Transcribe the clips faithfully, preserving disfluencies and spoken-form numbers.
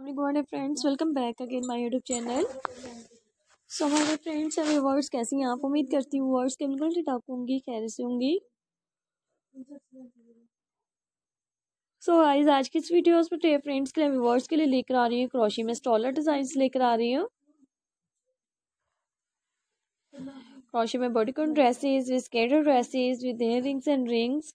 अस्सलाम friends, welcome back again my YouTube channel. So हमारे friends और व्यूअर्स कैसी हैं आप? उम्मीद करती हूँ व्यूअर्स के बिल्कुल ठीक ठाक होंगी, खैर से होंगी। सो गाइस, आज की इस वीडियोस में फ्रेंड्स के लिए व्यूअर्स के लिए लेकर आ रही हूँ क्रोशे में स्टॉलर डिजाइन लेकर आ रही हूँ। क्रोशे में bodycon dresses with skater dresses with earrings and rings.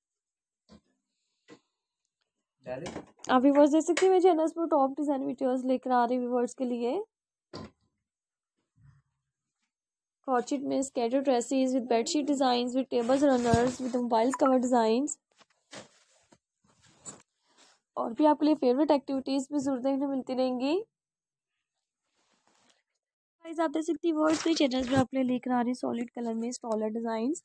आप व्यूअर्स देख सकते हैं मेरे चैनल पर टॉप डिजाइन वीडियोस लेकर आ रही हूँ व्यूअर्स के लिए। क्रॉचेट में skater dresses with bedsheet designs with tables runners with mobile cover designs. और भी आपके लिए फेवरेट एक्टिविटीज भी जरूर देखने मिलती रहेंगी। गाइस, आप देख सकती हैं व्यूअर्स के चैनल पे आपके लिए लेकर आ रही सॉलिड कलर में स्टॉलर डिजाइंस।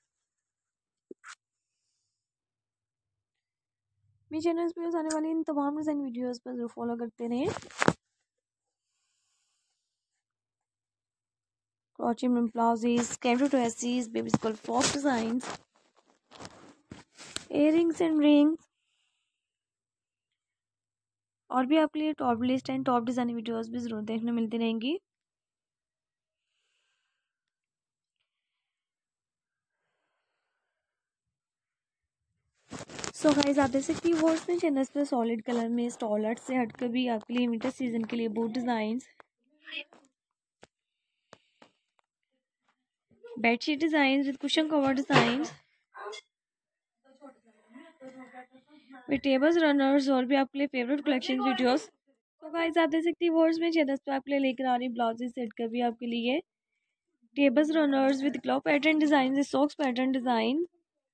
मेरे चैनल पे आने वाली इन तमाम डिजाइन वीडियोस पर जरूर फॉलो करते रहें। क्रॉचेट में blouses, skater dresses, baby girl frock designs, earrings and rings. और भी आपके लिए top list and top design videos भी जरूर देखने मिलती रहेंगी। सो गाइस, आप देख सकती हैं व्यूअर्स में चैनल पे सॉलिड कलर में स्टॉलर से हटकर भी आपके लिए विंटर सीजन के लिए boot designs, bedsheet designs with cushion cover designs with tables runners. और भी आपके लिए फेवरेट कलेक्शन वीडियोस। तो गाइस, आप देख सकती हैं व्यूअर्स में चैनल पे आपके लिए लेकर आ रही ब्लाउजेस सेट कर भी आपके लिए tables runners with clock pattern design, socks pattern design.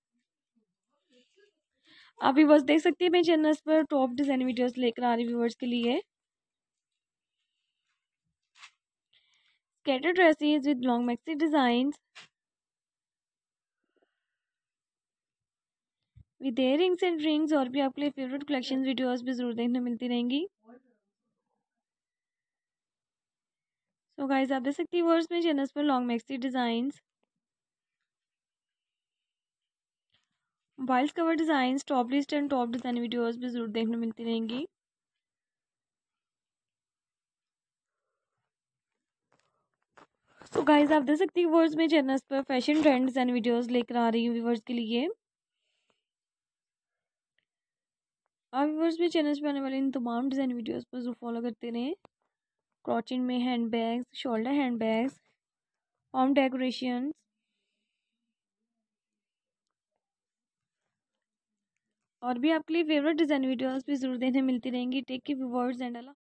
आप व्यूअर्स देख सकती हैं मेरे चैनल पर टॉप डिजाइन वीडियोस लेकर आ रही व्यूअर्स के लिए। Skater dresses with long maxi designs with earrings and rings. और भी आपके लिए फेवरेट कलेक्शन वीडियोस भी जरूर देखने मिलती रहेंगी। सो गाइस, आप देख सकती हैं व्यूअर्स में चैनल पर long maxi designs, mobile cover design, top list and top design videos भी जरूर देखने मिलती रहेंगी। तो गाइस, आप देख सकती हैं व्यूअर्स में चैनल पर फैशन ट्रेंड डिजाइन वीडियोस लेकर आ रही हूँ व्यूअर्स के लिए। आप व्यूअर्स में चैनल पे आने वाले इन तमाम डिजाइन वीडियोस पर जरूर फॉलो करते रहें। क्रॉचेट में hand bags, shoulder hand bags, home decoration. और भी आपके लिए फेवरेट डिजाइन वीडियोस भी जरूर देखने मिलती रहेंगी। Take care viewers and Allah.